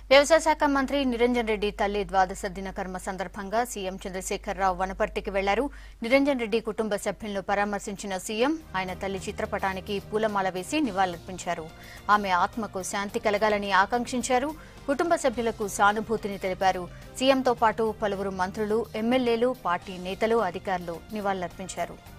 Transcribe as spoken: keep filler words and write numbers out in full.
వ్యవసాయ శాఖ మంత్రి నిరంజన్ రెడ్డి తల్లి ద్వాదశ దిన కర్మ సందర్భంగా సీఎం చంద్రశేఖరరావు వనపర్తికి వెళ్లారు. నిరంజన్ రెడ్డి కుటుంబ సభ్యులను పరామర్శించిన సీఎం ఆయన తల్లి చిత్రపటానికి పూలమాల వేసి నివాళులర్పించారు. ఆమె ఆత్మకు శాంతి కలగాలని ఆకాంక్షించారు. కుటుంబ సభ్యులకు సానుభూతిని తెలిపారు. సీఎంతో పాటు పలువురు మంత్రులు, ఎమ్మెల్యేలు, పార్టీ నేతలు, అధికారులు నివాళులర్పించారు.